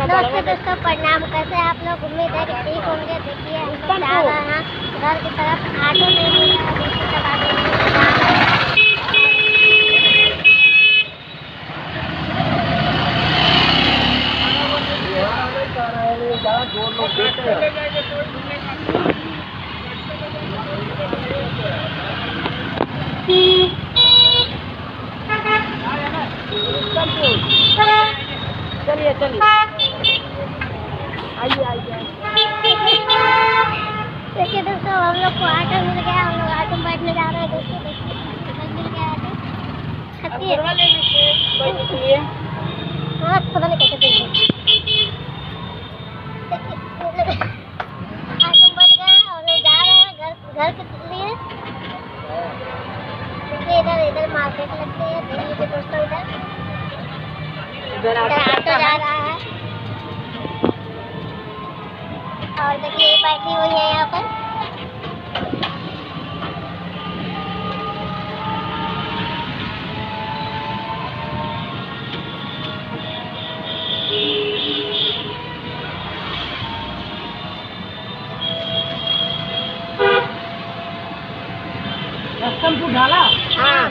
दोस्तों प्रणाम। कैसे आप लोग? उम्मीद है कि ठीक होंगे। देखिए हम लोग जा रहे हैं घर की तरफ। ऑटो नहीं मिल रहा है, देखिए सब आगे जा रहे हैं। चलिए चलिए आइए आइए। देखिए दोस्तों हम लोग को ऑटो मिल गया। हम लोग ऑटो में बैठने जा रहे हैं। दोस्तों देखिए मिल गया ऑटो। हाँ पता नहीं कैसे देंगे। ऑटो में बैठ गए और लोग जा रहे हैं घर के लिए। देखिए इधर मार्केट लगती है। देखिए दोस्तों इधर ऑटो जा रहा है और देखिए बैठी हुई है यहाँ पर। ढाला हाँ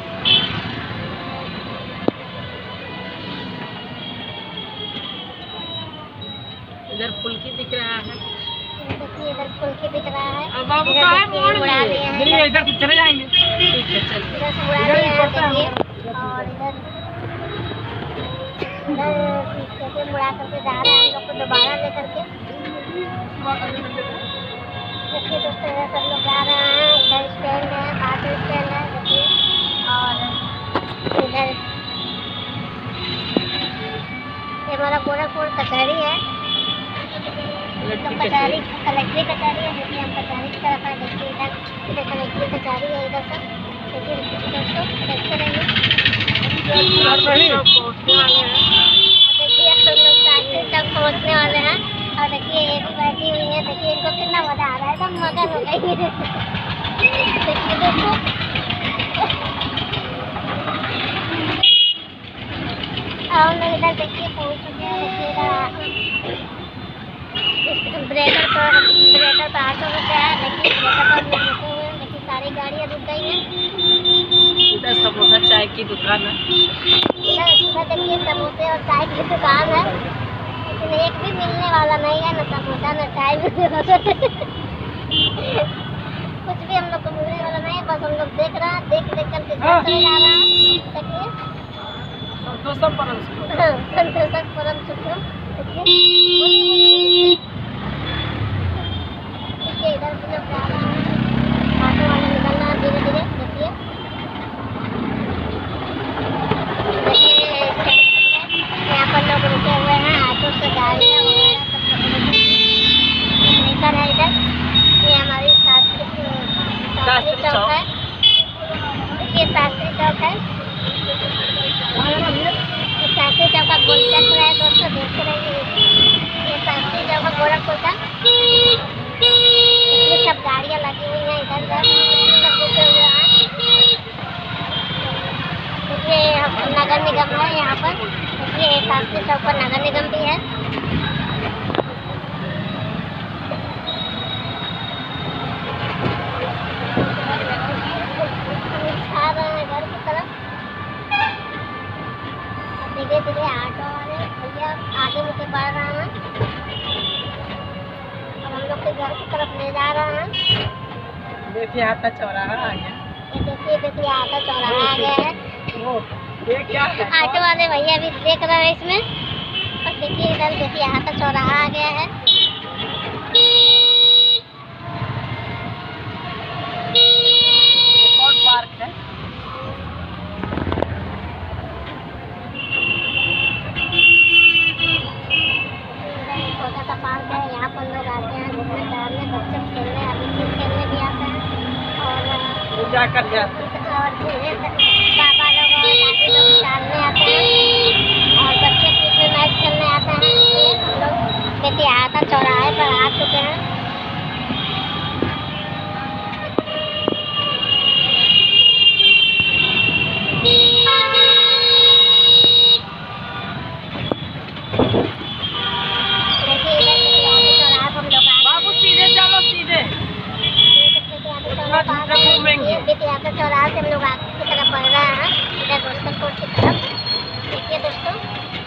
इधर फुल्की दिख रहा है। देखिए इधर फुल्की दिख रहा है। अब बाबू का है मोड़ में चलिए इधर से चले जाएंगे। ठीक है चलिए इधर से उड़ा दिया है देखिए। और इधर कैसे मुड़ा करके जा रहे हैं हम लोग को दोबारा लेकर के। देखिए दोस्तों इधर सब लोग जा रहे हैं। इधर स्टैंड है, ऑटो स्टैंड है देखिए। और इधर ये हमारा गोरखपुर कचहरी है। कचहरी कलेक्ट्री कचहरी है। देखिए हम कचहरी की तरफ है। देखिए इधर कलेक्ट्री कचहरी है इधर सब। देखिए दोस्तों देखते रहिए। देखिए हम लोग शास्त्री चौक पहुँचने वाले हैं। और देखिए ये भी बैठी हुई है। देखिए इनको कितना मजा आ रहा है, एकदम मगन हो गई। देखिए दोस्तों हम लोग इधर देखिए पहुँच चुके हैं। देखिए इधर ब्रेकर पर ऑटो रुक गया है। देखिए ब्रेकर पर हम लोग रुके हुए हैं। देखिए सारी गाड़ियाँ रुक गई हैं। इधर समोसा चाय की दुकान है। इधर देखिए समोसे और चाय की दुकान है। लेकिन एक भी मिलने वाला नहीं है, न समोसा न चाय मिलने वाला। कुछ भी हम लोग को मिलने वाला नहीं है। बस हम लोग देख रहे हैं, देख करके घर चले जा रहे हैं। देखिए संतोषम परम सुखम। देखिए इधर से लोग जा रहे हैं। ऑटो वाले निकल रहे हैं धीरे धीरे। देखिए यहाँ पर लोग रुके हुए हैं। ऑटो से गाड़ियाँ वगैरह सब निकल है इधर। ये हमारी शास्त्री चौक है। देखिए शास्त्री चौक है। शास्त्री चौक का गोलचक्र है दोस्तों, देखते रहिए। ये शास्त्री चौक का गोरखपुर का। ये सब गाड़ियाँ लगी हुई हैं इधर उधर सब रुके हुए हैं। देखिए नगर निगम है यहाँ पर। देखिए शास्त्री चौक पर नगर निगम भी है। आ रहे हैं घर की तरफ। धीरे धीरे ऑटो वाले भैया आगे मुझे बढ़ रहे हैं और हम लोग के घर की तरफ ले जा रहे हैं। देखिए आता चौराहा आ गया। ये देखिए ऑटो चौराहा आ गया है। ये क्या है? ऑटो वाले भैया भी देख रहे हैं इसमें। और देखिए इधर देखिए ऑटो चौराहा आ गया है। कौन पार्क है? छोटा सा पार्क है। यहाँ पर लोग आते हैं घूमने टहलने, बच्चे खेलने, अभी खेलने भी आते हैं। और जाकर जाते हैं। और बाबा लोग और दादी लोग टहलने आते हैं और बच्चे क्रिकेट मैच खेलने आते हैं। हम लोग देखिए आता चौराहे पर आ चुके हैं। होगा दूसरा घूमेंगे। बेतियाता चौराहे से हम लोग आगे की तरफ बढ़ रहे हैं, इधर रोस्टर कोर्ट की तरफ। देखिए दोस्तों